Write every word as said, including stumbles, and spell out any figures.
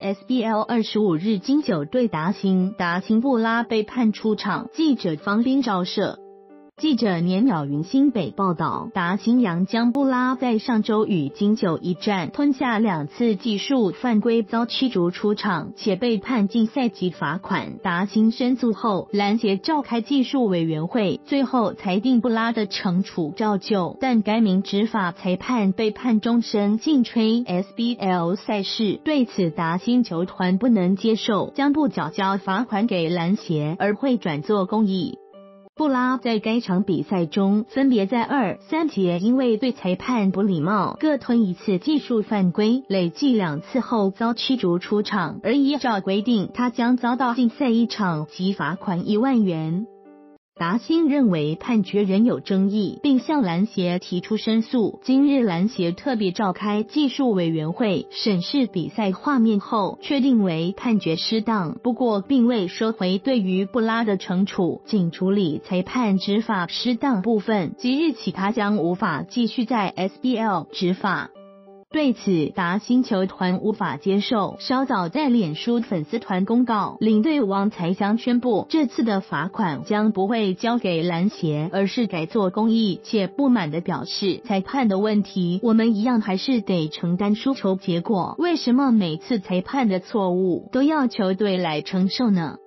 S B L 二十五日金九对达兴，达兴布拉被判出场。记者方斌照摄。记者年秒云新北报道，达兴洋将布拉在上周与金九一战吞下两次技术犯规，遭驱逐出场，且被判禁赛及罚款。达兴申诉后，篮协召开技术委员会，最后裁定布拉的惩处照旧，但该名执法裁判被判终身禁吹 S B L 赛事。对此，达兴球团不能接受，将不缴交罚款给篮协，而会转作公益。布拉在该场比赛中，分别在二、三节因为对裁判不礼貌，各吞一次技术犯规，累计两次后遭驱逐出场，而依照规定，他将遭到禁赛一场及罚款一万元。达兴认为判决仍有争议，并向篮协提出申诉。今日篮协特别召开技术委员会审视比赛画面后，确定为判决失当，不过并未收回对于布拉的惩处，仅处理裁判执法失当部分。即日起他将无法继续在 S B L 执法。对此，达兴球团无法接受，稍早在脸书粉丝团公告，领队王才将宣布，这次的罚款将不会交给篮协，而是改做公益，且不满地表示，裁判的问题，我们一样还是得承担输球结果，为什么每次裁判的错误都要球队来承受呢？